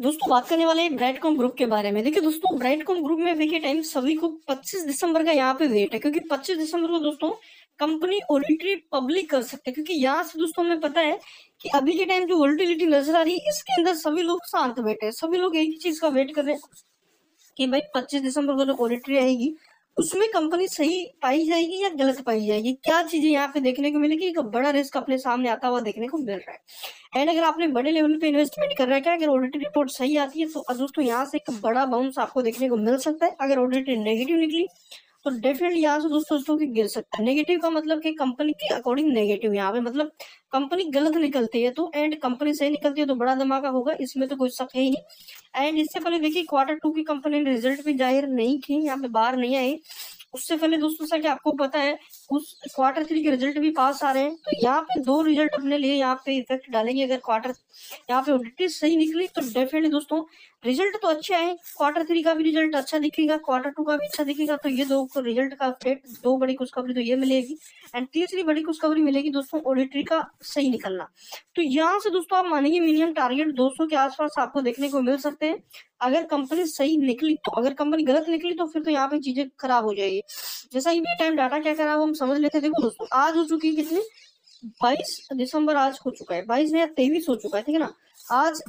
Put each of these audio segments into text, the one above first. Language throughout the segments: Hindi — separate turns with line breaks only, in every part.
दोस्तों बात करने वाले हैं ब्राइडकॉम ग्रुप के बारे में। देखिए दोस्तों, ब्राइडकॉम ग्रुप में वेट टाइम सभी को 25 दिसंबर का यहाँ पे वेट है, क्योंकि 25 दिसंबर को दोस्तों कंपनी वोलेटिलिटी पब्लिक कर सकते हैं। क्योंकि यहाँ से दोस्तों हमें पता है कि अभी के टाइम जो वोलेटिलिटी नजर आ रही है, इसके अंदर सभी लोग शांत बैठे हैं, सभी लोग एक ही चीज का वेट कर रहे हैं कि भाई 25 दिसंबर को जो वोलेटिलिटी आएगी उसमें कंपनी सही पाई जाएगी या गलत पाई जाएगी, क्या चीजें यहाँ पे देखने को मिलेगी। एक बड़ा रिस्क अपने सामने आता हुआ देखने को मिल रहा है। एंड अगर आपने बड़े लेवल पे इन्वेस्टमेंट कर रखा है, अगर ऑडिट रिपोर्ट सही आती है तो दोस्तों यहाँ से एक बड़ा बाउंस आपको देखने को मिल सकता है। अगर ऑडिट नेगेटिव निकली तो डेफिनेटली यहाँ से दोस्तों स्टॉक गिर सकता है। नेगेटिव का मतलब कि कंपनी के अकॉर्डिंग नेगेटिव, यहाँ पे मतलब कंपनी गलत निकलती है तो, एंड कंपनी सही निकलती है तो बड़ा धमाका होगा, इसमें तो कोई शक है ही नहीं। एंड इससे पहले देखिए Q2 की कंपनी ने रिजल्ट भी जाहिर नहीं की, यहाँ पे बाहर नहीं आई। उससे पहले दोस्तों सा कि आपको पता है उस Q3 के रिजल्ट भी पास आ रहे हैं, तो यहाँ पे दो रिजल्ट अपने लिए यहाँ पे इफेक्ट डालेंगे। अगर क्वार्टर यहाँ पे ऑडिट सही निकली तो डेफिनेटली दोस्तों रिजल्ट तो अच्छे आए, Q3 का भी रिजल्ट अच्छा दिखेगा, Q2 का भी अच्छा दिखेगा, तो ये दो रिजल्ट का अपडेट, दो बड़ी खुशखबरी तो ये मिलेगी। एंड तीसरी बड़ी खुशखबरी मिलेगी दोस्तों ऑडिटरी का सही निकलना। तो यहाँ से दोस्तों आप मानेंगे मिनिमम टारगेट 200 के आसपास आपको देखने को मिल सकते हैं अगर कंपनी सही निकली तो। अगर कंपनी गलत निकली तो फिर तो यहाँ पे चीजें खराब हो जाएगी। जैसा कि टाइम डाटा क्या खराब हम समझ लेते हैं। देखो दोस्तों, आज हो चुकी है कितनी, 22 दिसंबर आज हो चुका है, 22 या 23 हो चुका है, ठीक है ना। आज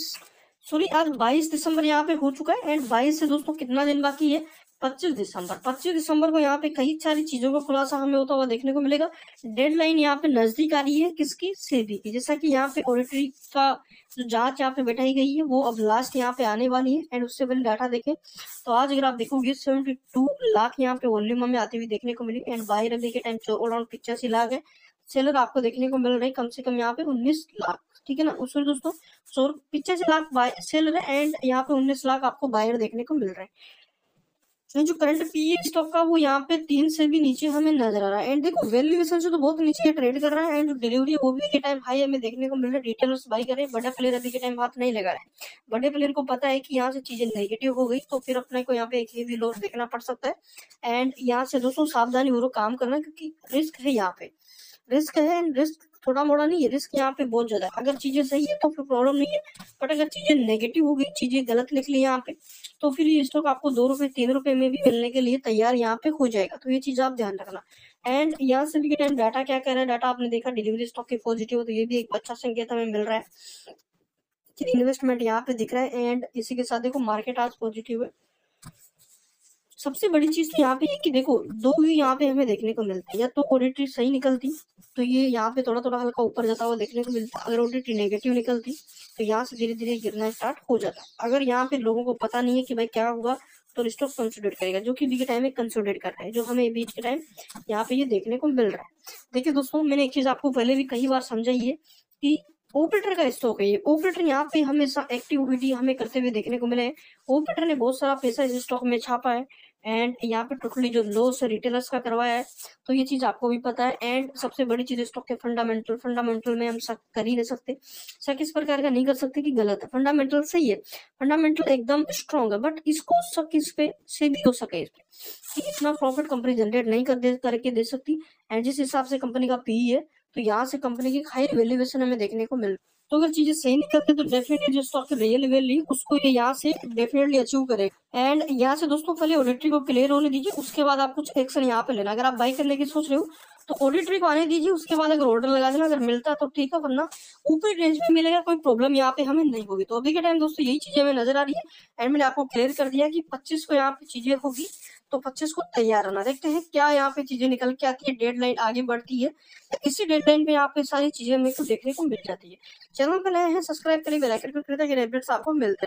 22 दिसंबर यहाँ पे हो चुका है। एंड 22 से दोस्तों कितना दिन बाकी है, 25 दिसंबर को यहाँ पे कई सारी चीजों का खुलासा हमें होता हुआ देखने को मिलेगा। डेडलाइन यहाँ पे नजदीक आ रही है, किसकी, सेबी की। जैसा कि यहाँ पे ऑडिटरी का जो जांच यहाँ पे बैठाई गई है वो अब लास्ट यहाँ पे आने वाली है। एंड उससे पहले डाटा देखें तो आज अगर आप देखोगे 72 लाख यहाँ पे वॉल्यूम हमें आती हुई देखने को मिली। एंड बाहर अभी के टाइम अराउंड 85 लाख है। सेलर आपको देखने को मिल रहे हैं कम से कम यहाँ पे 19 लाख, ठीक है ना। उसमें दोस्तों 85 लाख सेलर है एंड यहाँ पे 19 लाख आपको बायर देखने को मिल रहे हैं। जो करंट पीई स्टॉक का वो यहाँ पे 3 से भी नीचे हमें नजर आ रहा है। एंड देखो वैल्यूएशन से तो बहुत नीचे ट्रेड कर रहा है। एंड जो डिलीवरी है वो भी के टाइम हाई हमें देखने को मिल रहा है। रिटेलर्स बाई कर रहे हैं, बड़ा प्लेयर अभी के टाइम हाथ नहीं लगा रहा है। बड़े प्लेयर को पता है कि यहाँ से चीजें नेगेटिव हो गई तो फिर अपने को यहाँ पे एक हेवी लॉस देखना पड़ सकता है। एंड यहाँ से दोस्तों सावधानी पूर्वक काम करना, क्योंकि रिस्क है, यहाँ पे रिस्क है। एंड रिस्क थोड़ा मोड़ा नहीं है, रिस्क यहाँ पे बहुत ज्यादा है। अगर चीजें सही है तो फिर प्रॉब्लम नहीं है, बट अगर चीजें नेगेटिव हो गई, चीजें गलत निकली यहाँ पे, तो फिर ये स्टॉक आपको 2 रुपए 3 रुपए में भी मिलने के लिए तैयार यहाँ पे हो जाएगा। तो ये चीज आप ध्यान रखना। एंड यहाँ से भी टाइम डाटा क्या कह रहा है, डाटा आपने देखा डिलीवरी स्टॉक के पॉजिटिव, तो ये भी एक अच्छा संकेत हमें मिल रहा है। इन्वेस्टमेंट यहाँ पे दिख रहा है। एंड इसी के साथ देखो मार्केट आज पॉजिटिव है। सबसे बड़ी चीज तो यहाँ पे है कि देखो दो ही यहाँ पे हमें देखने को मिलता है, या तो ऑडिटरी सही निकलती तो ये यहाँ पे थोड़ा थोड़ा हल्का ऊपर जाता हुआ देखने को मिलता है। अगर ऑडिटरी नेगेटिव निकलती तो यहाँ से धीरे धीरे गिरना स्टार्ट हो जाता। अगर यहाँ पे लोगों को पता नहीं है कि भाई क्या हुआ तो स्टॉक कंसोलिडेट करेगा, जो कि बीच के टाइम में कंसोलिडेट कर रहा है, जो हमें बीच के टाइम यहाँ पे ये देखने को मिल रहा है। देखिए दोस्तों, मैंने एक चीज आपको पहले भी कई बार समझाई है कि ऑपरेटर का स्टॉक है ये। ऑपरेटर यहाँ पे हमेशा एक्टिविटी हमें करते हुए देखने को मिले हैं। ऑपरेटर ने बहुत सारा पैसा इस स्टॉक में छापा है। एंड यहाँ पे टोटली जो लॉस रिटेलर्स का करवाया है, तो ये चीज आपको भी पता है। एंड सबसे बड़ी चीज स्टॉक के फंडामेंटल में हम शक कर ही नहीं सकते। शक इस प्रकार का नहीं कर सकते कि गलत है, फंडामेंटल सही है, फंडामेंटल एकदम स्ट्रॉन्ग है, बट इसको शक इस पे से भी हो सके इस पे कि इतना प्रॉफिट कंपनी जनरेट नहीं करके दे सकती। एंड जिस हिसाब से कंपनी का पी है, तो यहाँ से कंपनी की हाई वैल्यूएशन हमें देखने को मिल, तो अगर चीजें सही निकलती तो डेफिनेटली जो स्टॉक की रियल वैल्यू उसको ये यहाँ से डेफिनेटली अचीव करेगा। एंड यहाँ से दोस्तों पहले ऑडिटरी को क्लियर होने दीजिए, उसके बाद आप कुछ एक्शन यहाँ पे लेना। अगर आप बाई करने की सोच रहे हो तो ऑडिटरी को आने दीजिए, उसके बाद अगर ऑर्डर लगा देना, अगर मिलता तो ठीक है, वरना ऊपरी रेंज में मिलेगा, कोई प्रॉब्लम यहाँ पे हमें नहीं होगी। तो अभी के टाइम दोस्तों यही चीजें हमें नजर आ रही है। एंड मैंने आपको क्लियर कर दिया कि 25 को यहाँ पे चीजें होगी, तो 25 को तैयार रहना। देखते हैं क्या यहाँ पे चीजें निकल के आती है, डेडलाइन आगे बढ़ती है, इसी डेडलाइन पे यहाँ पे सारी चीजें मेरे को देखने को मिल जाती है। चैनल पे नए हैं सब्सक्राइब करें, बेल आइकन पर क्लिक करें, अपडेट्स आपको मिलते हैं।